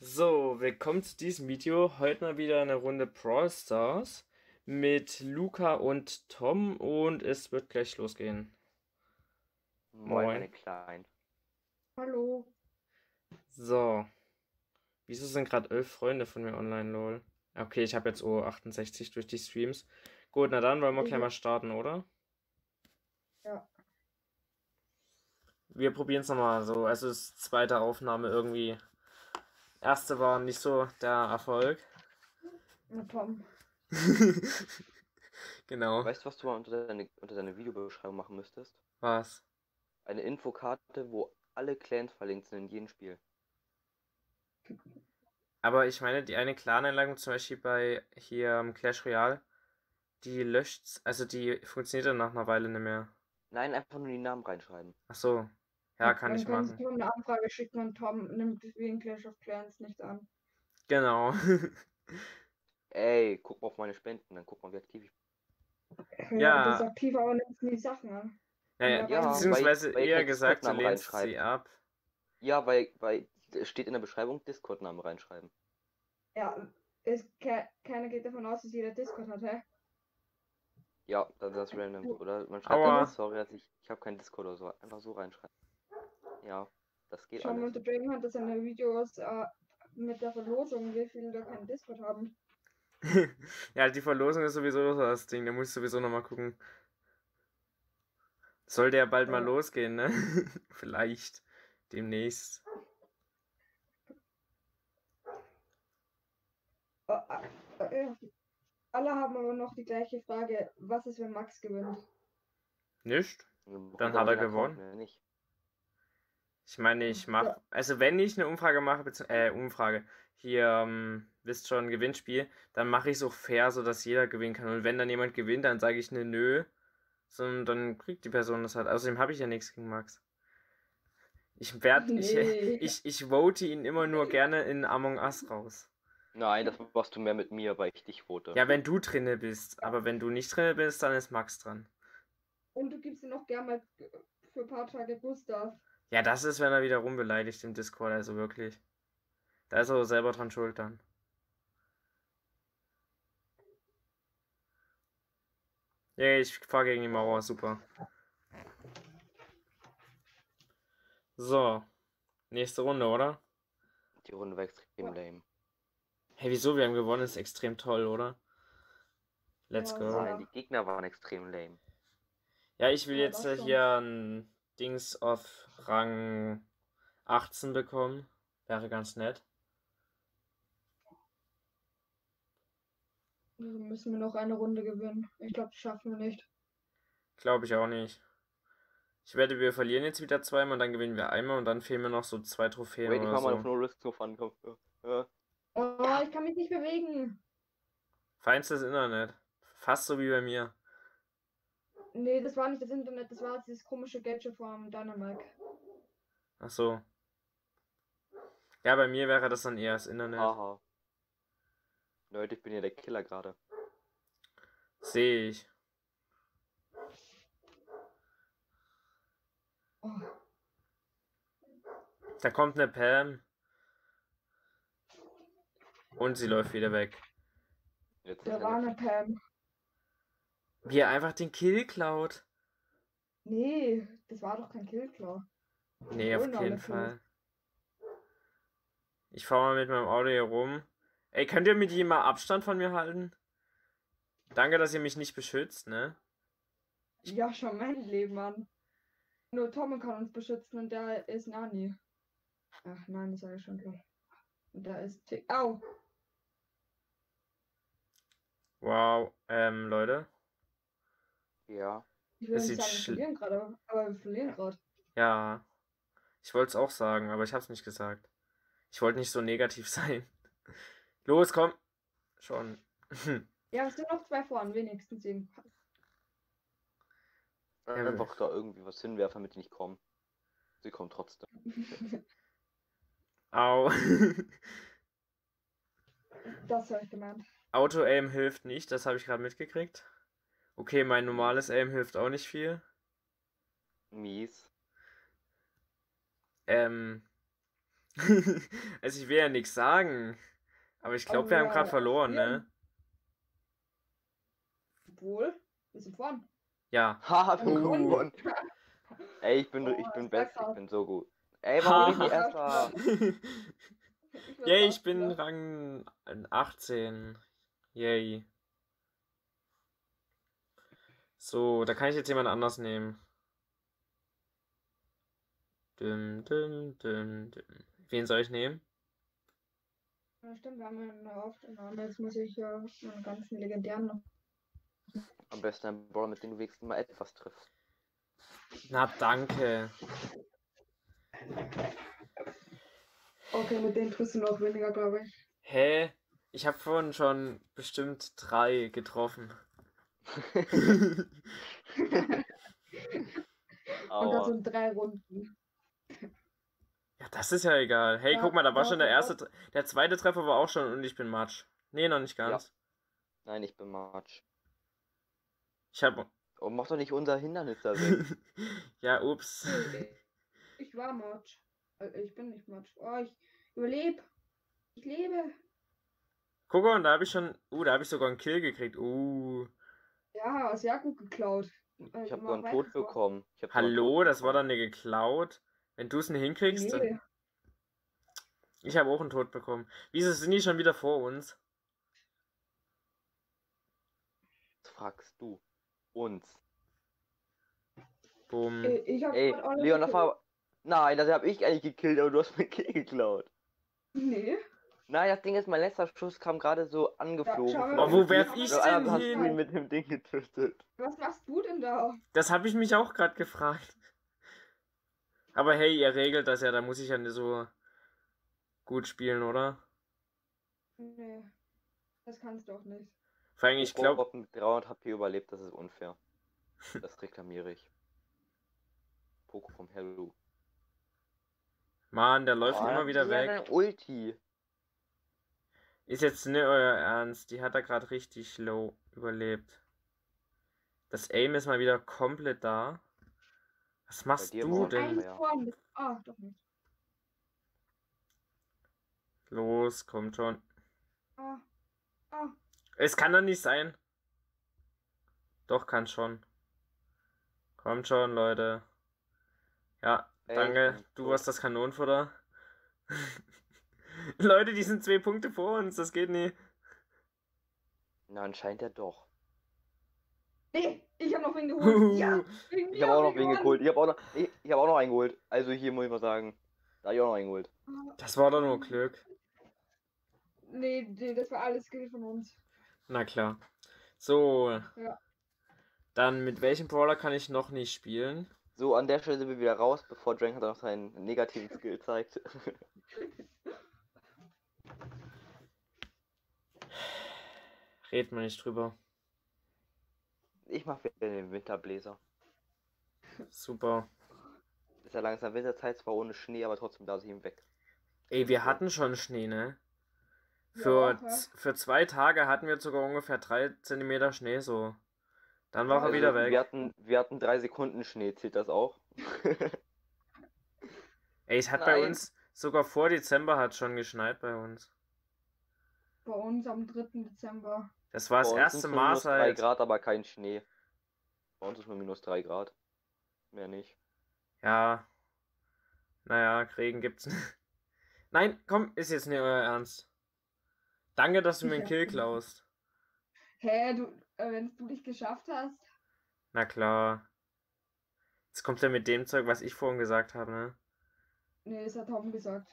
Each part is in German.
So, willkommen zu diesem Video. Heute mal wieder eine Runde Brawl Stars mit Luca und Tom und es wird gleich losgehen. Moin, Moin. meine Kleinen. Hallo. So, wieso sind gerade 11 Freunde von mir online, lol? Okay, ich habe jetzt O68 durch die Streams. Gut, na dann wollen wir gleich mal starten, oder? Ja, Wir probieren es nochmal so. Also, es ist zweite Aufnahme irgendwie. Erste war nicht so der Erfolg. mit Tom. Genau. Weißt du, was du mal unter deine Videobeschreibung machen müsstest? Was? Eine Infokarte, wo alle Clans verlinkt sind in jedem Spiel. Aber ich meine, die eine Clan-Einladung zum Beispiel bei hier Clash Royale, die löscht, also die funktioniert dann nach einer Weile nicht mehr. Nein, einfach nur die Namen reinschreiben. Ach so. Ja, kann Dann ich können Sie machen. Tom eine Anfrage schicken und Tom nimmt wegen Clash of Clans nicht an. Genau. Ey, guck mal auf meine Spenden, dann guck mal, wie aktiv ich bin. Ja, das ist Ja, aktiv, aber nimmt nie Sachen an. Und naja, wer weiß, Ja, wie. beziehungsweise weil ihr eher keinen gesagt, du Discord-Namen lehnst sie reinschreibt. ab. Ja, weil es steht in der Beschreibung Discord-Namen reinschreiben. Ja, keiner geht davon aus, dass jeder Discord hat, hä? Ja, dann ist das random. Du, Oder man schreibt einfach, Aua. sorry, dass ich habe keinen Discord oder so. Einfach so reinschreiben. Ja, das geht schau mal alles. unter Dragon Hunter seine Videos mit der Verlosung, wie viele da keinen Discord haben. Ja, die Verlosung ist sowieso so das Ding, da muss ich sowieso nochmal gucken. Sollte ja bald mal Ja. losgehen, ne? Vielleicht. Demnächst. Äh, äh, alle haben aber noch die gleiche Frage. Was ist, wenn Max gewinnt? Nicht? Dann Dann bekommt er hat aber er den Account gewonnen. mehr nicht. Ich meine, ich Ja, mache, also wenn ich eine Umfrage mache, Umfrage, hier, wisst schon, Gewinnspiel, dann mache ich es auch fair, so dass jeder gewinnen kann. Und wenn dann jemand gewinnt, dann sage ich ne nö, sondern dann kriegt die Person das halt. Außerdem habe ich ja nichts gegen Max. Ich werd, ich, nee. ich vote ihn immer nur gerne in Among Us raus. Nein, das machst du mehr mit mir, weil ich dich vote. Ja, wenn du drinne bist, aber wenn du nicht drinne bist, dann ist Max dran. Und du gibst ihn noch gern mal für ein paar Tage Gustav. Ja, das ist, wenn er wieder rumbeleidigt im Discord, also wirklich. Da ist er selber dran schuld dann. Ja, ich fahr gegen die Mauer, super. So, nächste Runde, oder? Die Runde war extrem Ja, lame. Hey, wieso? Wir haben gewonnen, ist extrem toll, oder? Let's ja, go. Nein, sehr. die Gegner waren extrem lame. Ja, ich will Ja, jetzt das schon. hier ein Dings auf Rang 18 bekommen. Wäre ganz nett. Also müssen wir noch eine Runde gewinnen. Ich glaube, das schaffen wir nicht. Glaube ich auch nicht. Ich wette, wir verlieren jetzt wieder zweimal und dann gewinnen wir einmal und dann fehlen mir noch so 2 Trophäen Wait, ich oder mach mal auf so. No Risk No Fun. Komm. Ja. Oh, ich kann mich nicht bewegen. Feinstes Internet. Fast so wie bei mir. Nee, das war nicht das Internet, das war dieses komische Gadget vom Dynamite. Ach so. Ja, bei mir wäre das dann eher das Internet. Haha. Leute, ich bin ja der Killer gerade. Sehe ich. Oh, Da kommt eine Pam und sie läuft wieder weg. Jetzt ist da war eine Pam. Wie er einfach den Kill klaut. Nee, das war doch kein Killclaw. Nee, auf Holen keinen alle Kills. Fall. Ich fahr mal mit meinem Auto hier rum. Ey, könnt ihr mit ihm mal Abstand von mir halten? Danke, dass ihr mich nicht beschützt, ne? Ja, schau mein Leben an. Nur Tom kann uns beschützen und der ist Nani. Ach nein, das sage ich schon klar. Und da ist Tick. Au! Wow, Leute. Ja. Ich will Das nicht sieht sagen, wir verlieren gerade, aber wir verlieren gerade. Ja, ich wollte es auch sagen, aber ich hab's nicht gesagt. Ich wollte nicht so negativ sein. Los, komm. Schon. Ja, es sind noch zwei vorn, wenigstens eben. Ja, Einfach da irgendwie was hinwerfen, damit die nicht kommen. Sie kommen trotzdem. au. Das habe ich gemeint. Auto-Aim hilft nicht, das habe ich gerade mitgekriegt. Okay, mein normales Aim hilft auch nicht viel. Mies. Ähm, Also ich will ja nichts sagen. Aber ich glaube, Aber wir haben wir gerade verloren, ne? spielen. Obwohl, wir sind vorn. Ja. Haha, wir haben Oh. gewonnen. Ey, ich Oh, bin das war best, ich krass. bin so gut. Ey, warum bin ich nicht Ha. Erster? Ich war Yay, ich bin Startspieler. Rang 18. Yay. So, da kann ich jetzt jemand anders nehmen. Dim, dim, dim, dim. Wen soll ich nehmen? Ja, stimmt, wir haben ja eine Aufnahme. Jetzt muss ich ja meine ganzen legendären noch. Am besten ein Brawler, mit dem du wenigstens mal etwas triffst. Na, danke. Okay, mit denen triffst du noch weniger, glaube ich. Hä? Ich habe vorhin schon bestimmt 3 getroffen. Und das Aua. sind 3 Runden. Ja, das ist ja egal. Hey, Ja, guck mal, da war ja, schon der ja. erste, der zweite Treffer war auch schon und ich bin Matsch. Nee, noch nicht ganz. Nein, ich bin March. Ich hab. Oh, mach doch nicht unser Hindernis da weg. Ja, ups. Ich war Matsch. Ich bin nicht Matsch. Oh, ich überlebe. Ich lebe. Guck mal, und da habe ich schon. Da habe ich sogar einen Kill gekriegt. Ja, sehr gut geklaut. Ich habe Mach so einen weiter Tod so. bekommen. Ich hab so einen Hallo, Tod das war bekommen. dann eine geklaut. Wenn du es nicht hinkriegst, dann. Nee. Ich habe auch einen Tod bekommen. Wieso sind die schon wieder vor uns? Was fragst du? Uns. Boom. Ich hab Ey, grad alle Leon, das gekillt. war. Nein, das habe ich eigentlich gekillt, aber du hast mir Kill geklaut. Nee. Nein, das Ding ist, mein letzter Schuss kam gerade so angeflogen. schau von mal. Oh, wo irgendwie werf und ich auf einmal denn hast du hin? ihn mit dem Ding getötet. Was machst du denn da? Das habe ich mich auch gerade gefragt. Aber hey, ihr regelt das ja, da muss ich ja nicht so gut spielen, oder? Nee. Das kannst du auch nicht. Vor allem, ich glaube, Ob mit 300 HP überlebt, das ist unfair. Das reklamiere ich. Poco vom Hello. Mann, der läuft immer wieder ja, weg. dein Ulti. Ist jetzt nicht euer Ernst. Die hat er gerade richtig low überlebt. Das Aim ist mal wieder komplett da. Was machst dir du war denn? ein- Ja. Vorn. Ah, doch nicht. Los, kommt schon. Ah. Ah. Es kann doch nicht sein. Doch, kann schon. Kommt schon, Leute. Ja, Ey, danke. ich bin Du tot. warst das Kanonenfutter. Leute, die sind 2 Punkte vor uns. Das geht nie. Na, anscheinend ja doch. Nee, ich hab noch wen geholt. Ja. Ich habe auch noch wen geholt. Ich habe auch noch einen geholt. Also hier muss ich mal sagen. Da hab ich auch noch einen geholt. Das war doch nur Glück. Nee, das war alles Skill von uns. Na klar. So. Ja. Dann mit welchem Brawler kann ich noch nicht spielen? So, an der Stelle sind wir wieder raus, bevor Drank noch seinen negativen Skill zeigt. Red mal nicht drüber. Ich mach wieder den Winterbläser. Super. Ist ja langsam Winterzeit, zwar ohne Schnee, aber trotzdem da sie ihm weg. Ey, wir hatten schon Schnee, ne? Ja, Für 2 Tage hatten wir sogar ungefähr 3 Zentimeter Schnee so. Dann war er Also, wieder weg. wir hatten 3 Sekunden Schnee, zählt das auch? Ey, es hat bei Nein. uns, sogar vor Dezember hat schon geschneit bei uns. Bei uns am 3. Dezember. Das war das Bei uns erste sind's nur Mal minus 3 seit. Grad, aber kein Schnee. Bei uns ist nur minus 3 Grad. Mehr nicht. Ja. Naja, Regen gibt's nicht. Nein, komm, ist jetzt nicht euer Ernst. Danke, dass du mir einen Kill klaust. Hä, wenn du dich geschafft hast? Na klar. Jetzt kommt er mit dem Zeug, was ich vorhin gesagt habe, ne? Nee, das hat Tom gesagt.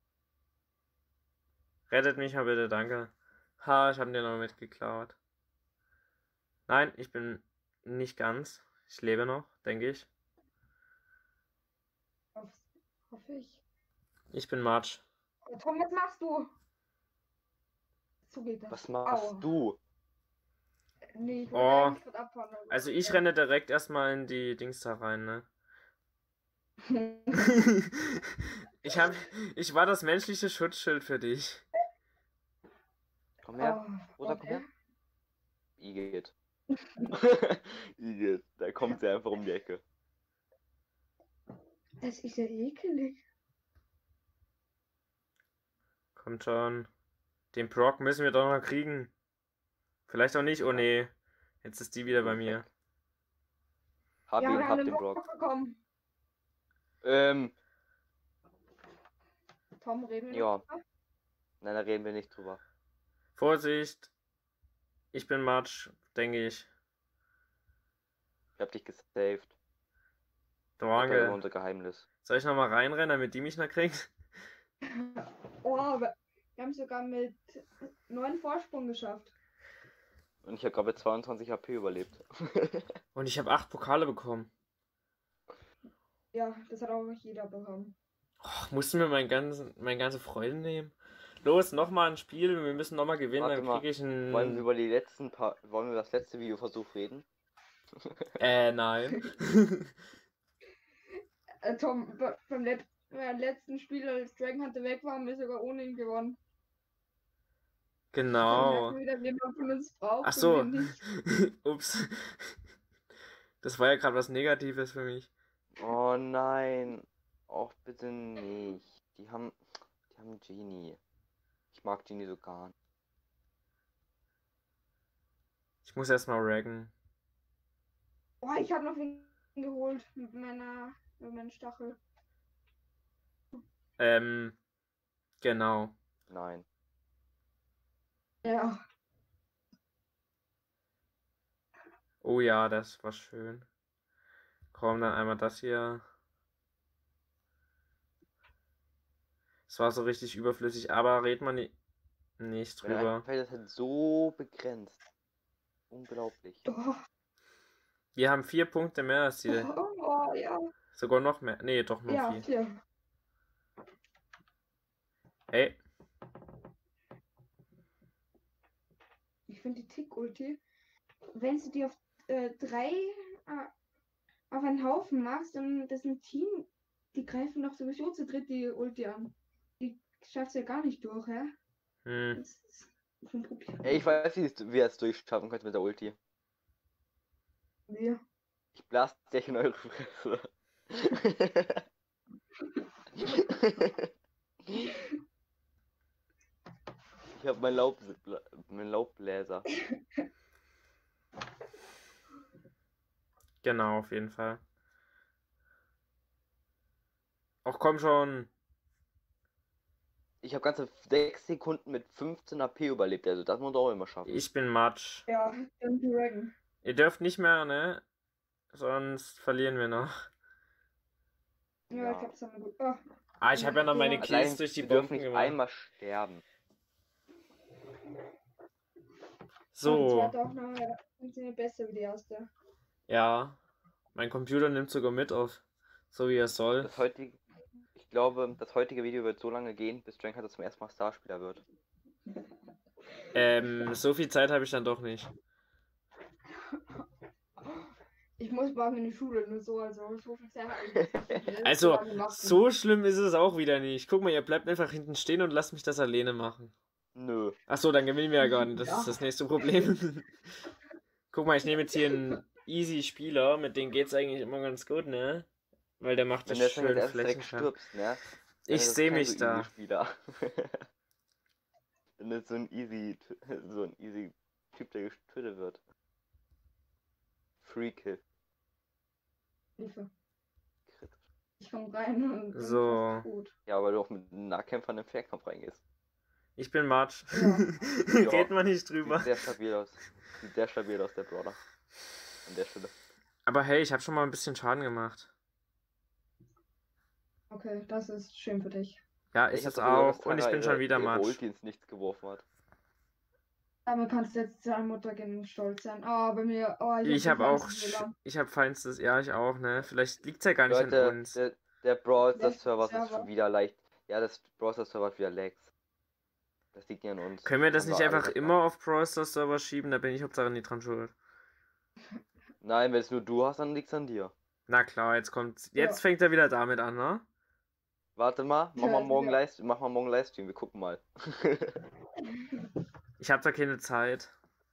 Rettet mich mal bitte, danke. Ha, ich habe dir noch mitgeklaut. Nein, ich bin nicht ganz. Ich lebe noch, denke ich. Hoffe ich. Ich bin March. Oh, Tom, was machst du? So geht das. Was machst du? Nee, ich Oh. wollte eigentlich gerade abfahren. aber- Also ich renne direkt erstmal in die Dings da rein, ne? Ich war das menschliche Schutzschild für dich. Komm her. Oh, Rosa, komm her. okay. Igitt. Igitt. Da kommt sie einfach um die Ecke. Das ist ja ekelig. Kommt schon. Den Brock müssen wir doch noch kriegen. Vielleicht auch nicht. Oh nee. Jetzt ist die wieder bei mir. Perfekt. Hab Ja, ihn, wir haben hab den den Brock. bekommen. Tom, reden wir Ja. noch drüber? Nein, da reden wir nicht drüber. Vorsicht. Ich bin Matsch, denke ich. Ich hab dich gesaved. Das war Danke. unser Geheimnis. Soll ich nochmal reinrennen, damit die mich noch kriegt? Oh, wir haben sogar mit 9 Vorsprung geschafft. Und ich habe gerade mit 22 HP überlebt. Und ich habe 8 Pokale bekommen. Ja, das hat auch nicht jeder bekommen. Och, mussten wir meine ganze Freude nehmen? Los, nochmal ein Spiel. Wir müssen nochmal gewinnen, Warte dann mal, kriege ich ein... wollen wir über wollen wir das letzte Videoversuch reden? Nein. Tom, beim letzten Spiel, als Dragon Hunter weg war, haben wir sogar ohne ihn gewonnen. Dann Genau. merken wir wieder, wen man von uns braucht Ach so. und wen nicht. Ups. Das war ja gerade was Negatives für mich. Oh nein. Auch bitte nicht. Die haben Genie. Ich mag Genie so gar nicht. Ich muss erstmal raggen. Oh, ich habe noch wen geholt mit meinem Stachel. Genau. Nein. Ja. Oh ja, das war schön. Komm, dann einmal das hier. Es war so richtig überflüssig, aber redet man nicht Mein drüber. Feld ist halt so begrenzt. Unglaublich. Oh, Wir haben 4 Punkte mehr als die. oh, ja. Sogar noch mehr. Nee, doch nur Ja, 4. 4. Hey, Ich finde die Tick-Ulti, wenn du die auf 3 auf einen Haufen machst, dann das ist ein Team, die greifen doch sowieso zu dritt die Ulti an. Die schaffst ja gar nicht durch, hä? Das ist ein Problem. Ey, ich weiß nicht, wie ihr es durchschaffen könnt mit der Ulti. Wir. Ich blast dich in eure Fresse. Ich hab mein Laubbläser. genau, auf jeden Fall. Ach komm schon. Ich habe ganze 6 Sekunden mit 15 HP überlebt, also das muss man auch immer schaffen. Ich bin Matsch. Ja, dann Dragon. Ihr dürft nicht mehr, ne? Sonst verlieren wir noch. Ja, Ja. ich glaube, das haben wir gut. Oh, Ah, ich habe ja noch meine Ja. Kills Allein, durch die wir dürfen Bomben nicht gemacht. einmal sterben. So, Die zweite Aufnahme funktioniert besser wie die erste. ja. Mein Computer nimmt sogar mit auf. So wie er soll. Ich glaube, das heutige Video wird so lange gehen, bis Drank zum ersten Mal Starspieler wird. So viel Zeit habe ich dann doch nicht. Ich muss morgen in die Schule, nur so, also so viel Zeit habe ich nicht. Also, lange machen. so schlimm ist es auch wieder nicht. Guck mal, ihr bleibt einfach hinten stehen und lasst mich das alleine machen. Nö. Achso, dann gewinnen wir ja gar nicht. Das Ja. ist das nächste Problem. Guck mal, ich nehme jetzt hier einen Easy-Spieler. Mit dem geht's eigentlich immer ganz gut, ne? Weil der macht Wenn das du jetzt schön erst direkt Flächenschlag. stirbst, ne? Ich sehe mich da. Spieler. Dann ist so ein easy Typ, der getötet wird. Free Kill. Hilfe. Kritisch. Ich komme rein und bin So. fast tot. Ja, weil du auch mit Nahkämpfern im Fernkampf reingehst. Ich bin Matsch. Ja. Geht man nicht drüber. Sieht sehr stabil aus. Sieht sehr stabil aus, der Brawler. An der Stelle. Aber hey, ich habe schon mal ein bisschen Schaden gemacht. Okay, das ist schön für dich. Ja, ich hab es doch gesagt, auch. dass Und ich Tara bin schon wieder ihre Matsch. Ulti ins Nichts geworfen hat. Damit kannst du jetzt zu deiner Mutter gehen und stolz sein. Oh, bei mir. Oh, Ich hab habe auch. feinstes WLAN. Ich habe feinstes. Ja, ich auch, ne? Vielleicht liegt's ja gar nicht an Leute, uns. der Brawl Der Server ist Server. schon wieder leicht. Ja, das Brawl Server hat wieder Lags. Das liegt nicht an uns. Können wir das Haben nicht alle einfach gesagt. immer auf Brawl Stars Server schieben? Da bin ich Hauptsache nicht dran schuld. Nein, wenn es nur du hast, dann liegt's an dir. Na klar, jetzt kommt. Ja. Jetzt fängt er wieder damit an, ne? Warte mal, mach Ja, mal morgen ja. Livestream, wir gucken mal. Ich habe da keine Zeit.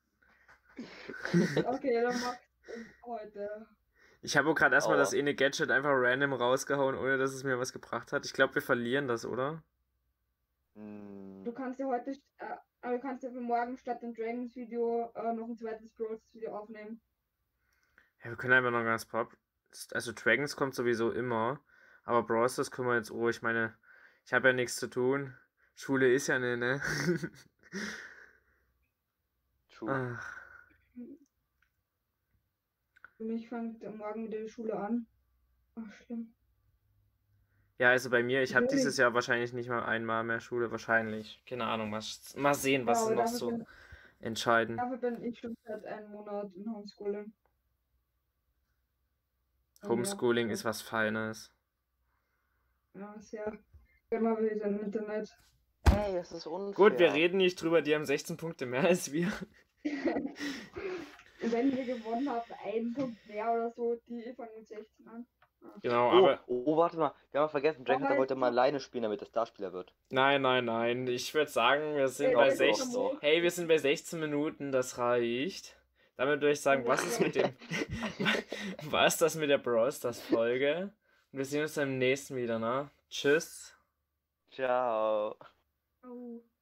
Okay, dann mach heute. Ich habe auch gerade erstmal Aua. das eine Gadget einfach random rausgehauen, ohne dass es mir was gebracht hat. Ich glaube, wir verlieren das, oder? du kannst ja heute, aber du kannst ja für morgen statt dem Dragons Video noch ein zweites Bros Video aufnehmen. Ja, wir können einfach noch ganz paar. Also Dragons kommt sowieso immer. Aber Brawl Stars können wir jetzt, oh, ich meine, ich habe ja nichts zu tun. Schule ist ja ne? True. Ach, Für mich fängt morgen wieder die Schule an. Ach, schlimm. ja, also bei mir, ich habe Really? dieses Jahr wahrscheinlich nicht mal einmal mehr Schule, wahrscheinlich. Keine Ahnung, mal sehen, Ja, was sie aber noch so entscheiden. dafür bin ich schon seit einem Monat in Homeschooling. Und Homeschooling ja, ist was Feines. ja, sehr. Immer wieder im Internet. Ey, das ist unfair. Gut, wir reden nicht drüber, die haben 16 Punkte mehr als wir. Und wenn wir gewonnen haben, einen Punkt mehr oder so, die fangen mit 16 an. Genau, Oh, aber warte mal. Wir haben vergessen, Drake Aber wollte mal alleine spielen, damit er Starspieler wird. nein. Ich würde sagen, wir sind Ja, bei doch, 16. doch. Hey, wir sind bei 16 Minuten, das reicht. Damit würde ich sagen, was ist mit dem. Was das mit der Brawl Stars Folge? Und wir sehen uns beim nächsten wieder, ne? Tschüss. Ciao. Oh.